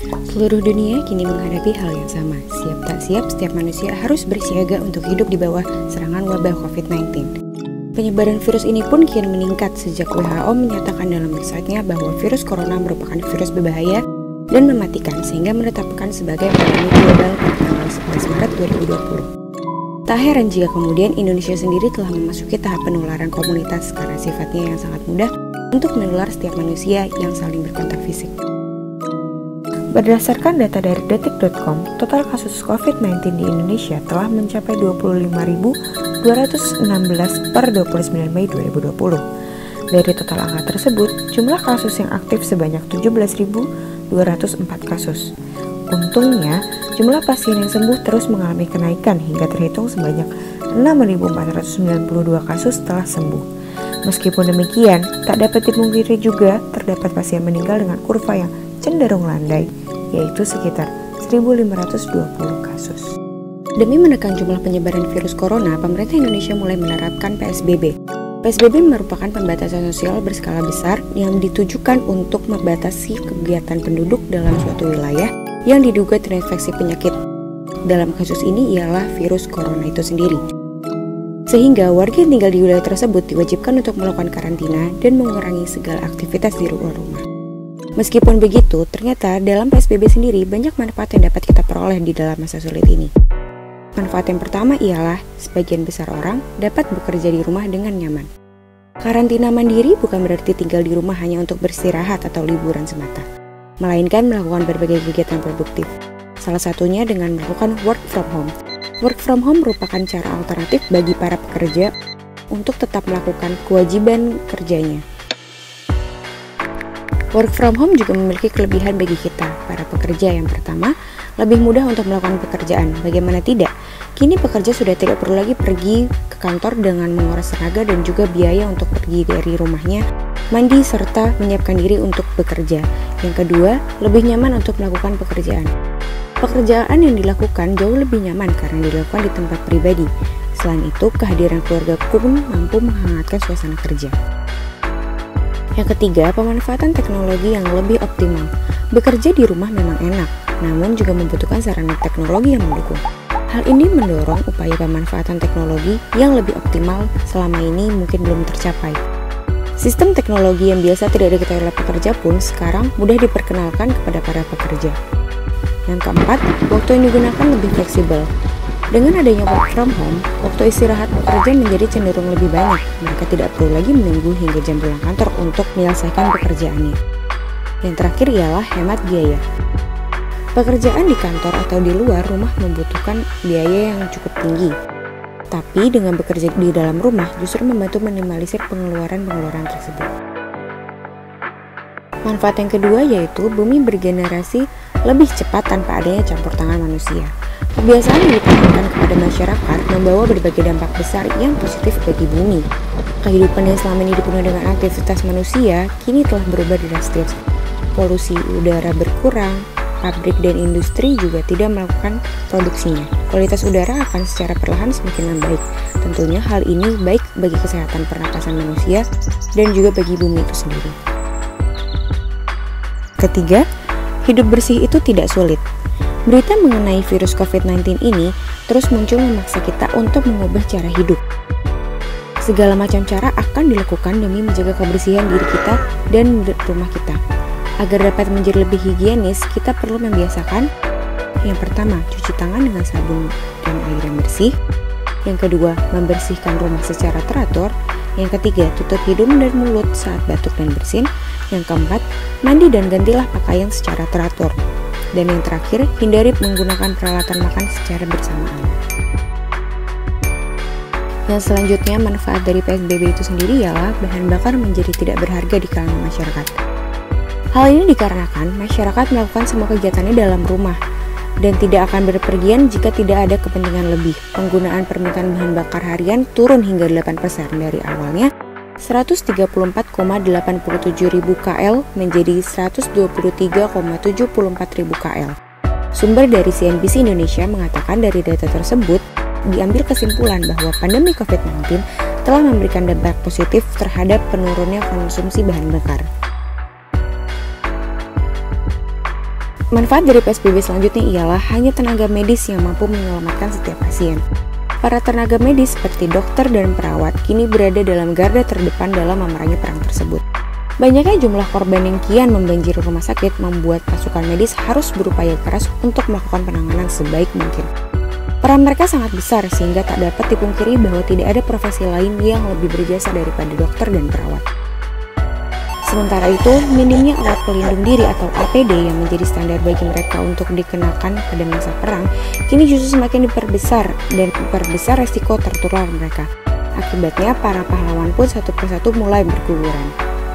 Seluruh dunia kini menghadapi hal yang sama. Siap tak siap, setiap manusia harus bersiaga untuk hidup di bawah serangan wabah COVID-19. Penyebaran virus ini pun kian meningkat sejak WHO menyatakan dalam websitenya bahwa virus corona merupakan virus berbahaya dan mematikan sehingga menetapkan sebagai pandemi global pada tanggal 11 Maret 2020. Tak heran jika kemudian Indonesia sendiri telah memasuki tahap penularan komunitas karena sifatnya yang sangat mudah untuk menular setiap manusia yang saling berkontak fisik. Berdasarkan data dari detik.com, total kasus COVID-19 di Indonesia telah mencapai 25.216 per 29 Mei 2020. Dari total angka tersebut, jumlah kasus yang aktif sebanyak 17.204 kasus. Untungnya, jumlah pasien yang sembuh terus mengalami kenaikan hingga terhitung sebanyak 6.492 kasus telah sembuh. Meskipun demikian, tak dapat dipungkiri juga terdapat pasien meninggal dengan kurva yang cenderung landai, yaitu sekitar 1.520 kasus. Demi menekan jumlah penyebaran virus corona, pemerintah Indonesia mulai menerapkan PSBB. PSBB merupakan pembatasan sosial berskala besar yang ditujukan untuk membatasi kegiatan penduduk dalam suatu wilayah yang diduga terinfeksi penyakit. Dalam kasus ini ialah virus corona itu sendiri. Sehingga warga yang tinggal di wilayah tersebut diwajibkan untuk melakukan karantina dan mengurangi segala aktivitas di luar rumah. Meskipun begitu, ternyata dalam PSBB sendiri banyak manfaat yang dapat kita peroleh di dalam masa sulit ini. Manfaat yang pertama ialah sebagian besar orang dapat bekerja di rumah dengan nyaman. Karantina mandiri bukan berarti tinggal di rumah hanya untuk beristirahat atau liburan semata, melainkan melakukan berbagai kegiatan produktif. Salah satunya dengan melakukan work from home. Work from home merupakan cara alternatif bagi para pekerja untuk tetap melakukan kewajiban kerjanya. Work from home juga memiliki kelebihan bagi kita, para pekerja. Yang pertama, lebih mudah untuk melakukan pekerjaan. Bagaimana tidak? Kini pekerja sudah tidak perlu lagi pergi ke kantor dengan menguras tenaga dan juga biaya untuk pergi dari rumahnya, mandi, serta menyiapkan diri untuk bekerja. Yang kedua, lebih nyaman untuk melakukan pekerjaan. Pekerjaan yang dilakukan jauh lebih nyaman karena dilakukan di tempat pribadi. Selain itu, kehadiran keluarga pun mampu menghangatkan suasana kerja. Yang ketiga, pemanfaatan teknologi yang lebih optimal. Bekerja di rumah memang enak, namun juga membutuhkan sarana teknologi yang mendukung. Hal ini mendorong upaya pemanfaatan teknologi yang lebih optimal selama ini mungkin belum tercapai. Sistem teknologi yang biasa tidak diketahui oleh pekerja pun sekarang mudah diperkenalkan kepada para pekerja. Yang keempat, waktu yang digunakan lebih fleksibel. Dengan adanya work from home, waktu istirahat pekerja menjadi cenderung lebih banyak. Mereka tidak perlu lagi menunggu hingga jam pulang kantor untuk menyelesaikan pekerjaannya. Yang terakhir ialah hemat biaya. Pekerjaan di kantor atau di luar rumah membutuhkan biaya yang cukup tinggi. Tapi dengan bekerja di dalam rumah justru membantu minimalisir pengeluaran tersebut. Manfaat yang kedua yaitu bumi bergenerasi lebih cepat tanpa adanya campur tangan manusia. Kebiasaan yang ditanamkan kepada masyarakat membawa berbagai dampak besar yang positif bagi bumi. Kehidupan yang selama ini dipenuhi dengan aktivitas manusia kini telah berubah drastis. Polusi udara berkurang, pabrik dan industri juga tidak melakukan produksinya. Kualitas udara akan secara perlahan semakin membaik. Tentunya hal ini baik bagi kesehatan pernapasan manusia dan juga bagi bumi itu sendiri. Ketiga, hidup bersih itu tidak sulit. Berita mengenai virus COVID-19 ini terus muncul memaksa kita untuk mengubah cara hidup. Segala macam cara akan dilakukan demi menjaga kebersihan diri kita dan rumah kita. Agar dapat menjadi lebih higienis, kita perlu membiasakan yang pertama, cuci tangan dengan sabun dan air yang bersih. Yang kedua, membersihkan rumah secara teratur. Yang ketiga, tutup hidung dan mulut saat batuk dan bersin. Yang keempat, mandi dan gantilah pakaian secara teratur. Dan yang terakhir, hindari menggunakan peralatan makan secara bersamaan. Yang selanjutnya, manfaat dari PSBB itu sendiri ialah bahan bakar menjadi tidak berharga di kalangan masyarakat. Hal ini dikarenakan masyarakat melakukan semua kegiatannya dalam rumah dan tidak akan berpergian jika tidak ada kepentingan lebih. Penggunaan permintaan bahan bakar harian turun hingga 8% dari awalnya 134,87 ribu KL menjadi 123,74 ribu KL. Sumber dari CNBC Indonesia mengatakan dari data tersebut diambil kesimpulan bahwa pandemi COVID-19 telah memberikan dampak positif terhadap penurunnya konsumsi bahan bakar. Manfaat dari PSBB selanjutnya ialah hanya tenaga medis yang mampu menyelamatkan setiap pasien. Para tenaga medis seperti dokter dan perawat kini berada dalam garda terdepan dalam memerangi perang tersebut. Banyaknya jumlah korban yang kian membanjiri rumah sakit membuat pasukan medis harus berupaya keras untuk melakukan penanganan sebaik mungkin. Peran mereka sangat besar sehingga tak dapat dipungkiri bahwa tidak ada profesi lain yang lebih berjasa daripada dokter dan perawat. Sementara itu, minimnya alat pelindung diri atau APD yang menjadi standar bagi mereka untuk dikenakan pada masa perang, kini justru semakin diperbesar dan memperbesar resiko tertular mereka. Akibatnya, para pahlawan pun satu persatu mulai berguguran.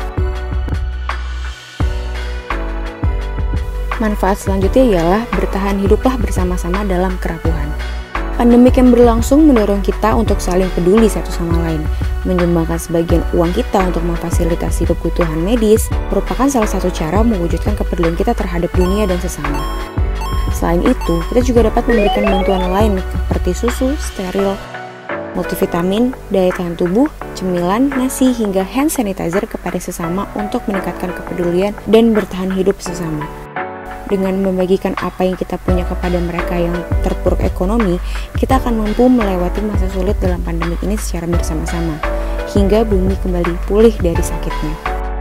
Manfaat selanjutnya ialah bertahan hiduplah bersama-sama dalam kerapuhan. Pandemik yang berlangsung mendorong kita untuk saling peduli satu sama lain. Menyumbangkan sebagian uang kita untuk memfasilitasi kebutuhan medis merupakan salah satu cara mewujudkan kepedulian kita terhadap dunia dan sesama. Selain itu, kita juga dapat memberikan bantuan lain seperti susu, steril, multivitamin, daya tahan tubuh, cemilan, nasi, hingga hand sanitizer kepada sesama untuk meningkatkan kepedulian dan bertahan hidup sesama. Dengan membagikan apa yang kita punya kepada mereka yang terpuruk ekonomi, kita akan mampu melewati masa sulit dalam pandemi ini secara bersama-sama, hingga bumi kembali pulih dari sakitnya.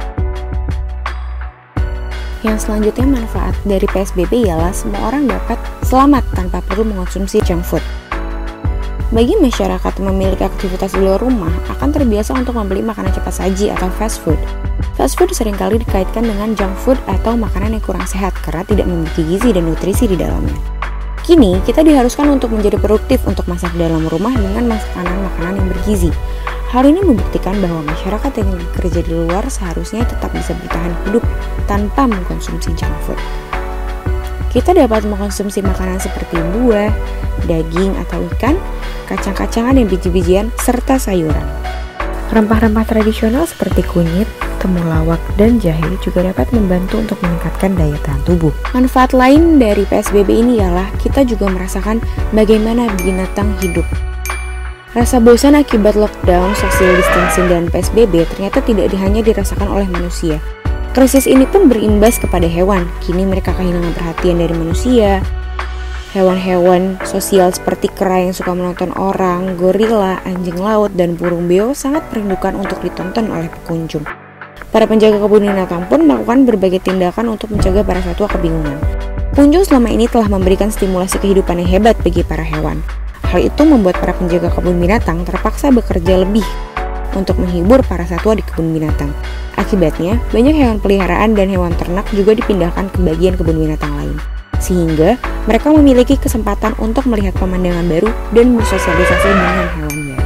Yang selanjutnya manfaat dari PSBB ialah semua orang dapat selamat tanpa perlu mengonsumsi junk food. Bagi masyarakat yang memiliki aktivitas di luar rumah, akan terbiasa untuk membeli makanan cepat saji atau fast food. Fast food seringkali dikaitkan dengan junk food atau makanan yang kurang sehat karena tidak memiliki gizi dan nutrisi di dalamnya. Kini, kita diharuskan untuk menjadi produktif untuk masak dalam rumah dengan makanan-makanan yang bergizi. Hal ini membuktikan bahwa masyarakat yang bekerja di luar seharusnya tetap bisa bertahan hidup tanpa mengkonsumsi junk food. Kita dapat mengkonsumsi makanan seperti buah, daging atau ikan, kacang-kacangan dan biji-bijian, serta sayuran. Rempah-rempah tradisional seperti kunyit, temulawak, dan jahe juga dapat membantu untuk meningkatkan daya tahan tubuh. Manfaat lain dari PSBB ini ialah kita juga merasakan bagaimana binatang hidup. Rasa bosan akibat lockdown, social distancing, dan PSBB ternyata tidak hanya dirasakan oleh manusia. Krisis ini pun berimbas kepada hewan. Kini mereka kehilangan perhatian dari manusia. Hewan-hewan sosial seperti kera yang suka menonton orang, gorila, anjing laut, dan burung beo sangat merindukan untuk ditonton oleh pengunjung. Para penjaga kebun binatang pun melakukan berbagai tindakan untuk mencegah para satwa kebingungan. Pengunjung selama ini telah memberikan stimulasi kehidupan yang hebat bagi para hewan. Hal itu membuat para penjaga kebun binatang terpaksa bekerja lebih untuk menghibur para satwa di kebun binatang. Akibatnya, banyak hewan peliharaan dan hewan ternak juga dipindahkan ke bagian kebun binatang lain. Sehingga mereka memiliki kesempatan untuk melihat pemandangan baru dan bersosialisasi dengan hewan baru.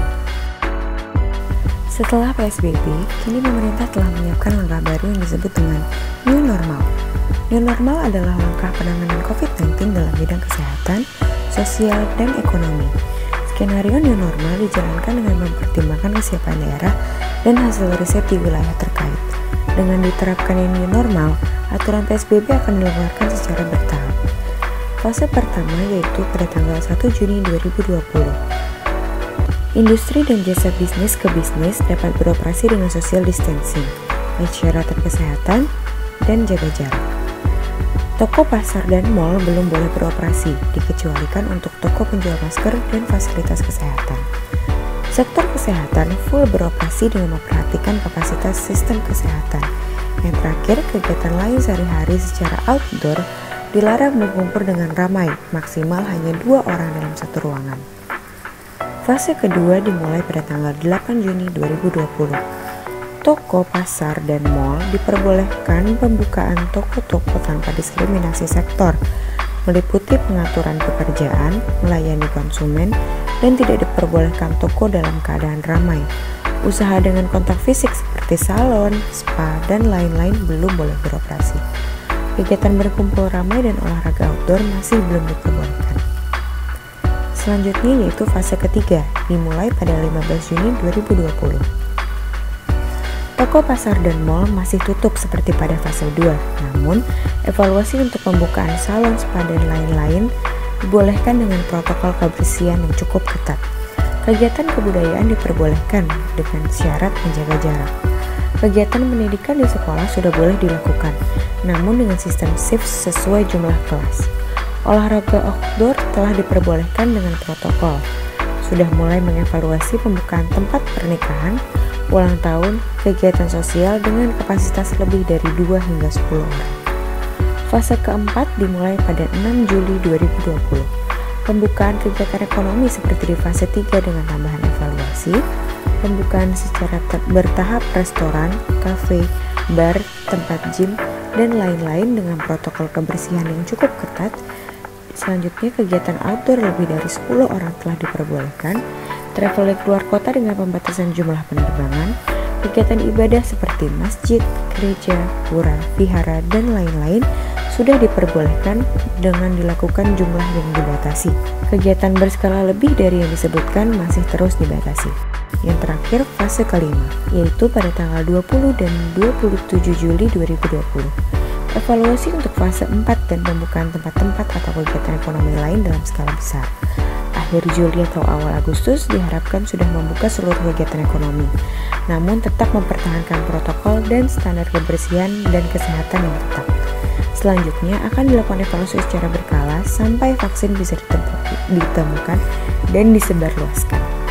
Setelah PSBB, kini pemerintah telah menyiapkan langkah baru yang disebut dengan New Normal. New Normal adalah langkah penanganan COVID-19 dalam bidang kesehatan, sosial, dan ekonomi. Skenario New Normal dijalankan dengan mempertimbangkan kesiapan daerah dan hasil riset di wilayah terkait. Dengan diterapkannya New Normal, aturan PSBB akan dilonggarkan secara bertahap. Fase pertama yaitu pada tanggal 1 Juni 2020. Industri dan jasa bisnis ke bisnis dapat beroperasi dengan social distancing, baik syaratan kesehatan, dan jaga jarak. Toko, pasar, dan mal belum boleh beroperasi, dikecualikan untuk toko penjual masker dan fasilitas kesehatan. Sektor kesehatan full beroperasi dengan memperhatikan kapasitas sistem kesehatan. Yang terakhir, kegiatan lain sehari-hari secara outdoor dilarang berkumpul dengan ramai, maksimal hanya 2 orang dalam satu ruangan. Fase kedua dimulai pada tanggal 8 Juni 2020. Toko, pasar, dan mal diperbolehkan pembukaan toko-toko tanpa diskriminasi sektor, meliputi pengaturan pekerjaan, melayani konsumen, dan tidak diperbolehkan toko dalam keadaan ramai. Usaha dengan kontak fisik seperti salon, spa, dan lain-lain belum boleh beroperasi. Kegiatan berkumpul ramai dan olahraga outdoor masih belum diperbolehkan. Selanjutnya yaitu fase ketiga, dimulai pada 15 Juni 2020. Toko, pasar, dan mal masih tutup seperti pada fase 2, namun evaluasi untuk pembukaan salon, spa, dan lain-lain dibolehkan dengan protokol kebersihan yang cukup ketat. Kegiatan kebudayaan diperbolehkan dengan syarat menjaga jarak. Kegiatan pendidikan di sekolah sudah boleh dilakukan, namun dengan sistem shift sesuai jumlah kelas. Olahraga outdoor telah diperbolehkan dengan protokol. Sudah mulai mengevaluasi pembukaan tempat pernikahan, ulang tahun, kegiatan sosial dengan kapasitas lebih dari 2 hingga 10 orang. Fase keempat dimulai pada 6 Juli 2020. Pembukaan kegiatan ekonomi seperti di fase 3 dengan tambahan evaluasi, pembukaan secara bertahap restoran, kafe, bar, tempat gym, dan lain-lain dengan protokol kebersihan yang cukup ketat. Selanjutnya, kegiatan outdoor lebih dari 10 orang telah diperbolehkan, traveling keluar kota dengan pembatasan jumlah penerbangan, kegiatan ibadah seperti masjid, gereja, pura, vihara, dan lain-lain sudah diperbolehkan dengan dilakukan jumlah yang dibatasi. Kegiatan berskala lebih dari yang disebutkan masih terus dibatasi. Yang terakhir, fase kelima, yaitu pada tanggal 20 dan 27 Juli 2020. Evaluasi untuk fase 4 dan pembukaan tempat-tempat atau kegiatan ekonomi lain dalam skala besar. Akhir Juli atau awal Agustus diharapkan sudah membuka seluruh kegiatan ekonomi, namun tetap mempertahankan protokol dan standar kebersihan dan kesehatan yang ketat. Selanjutnya akan dilakukan evaluasi secara berkala sampai vaksin bisa ditemukan dan disebarluaskan.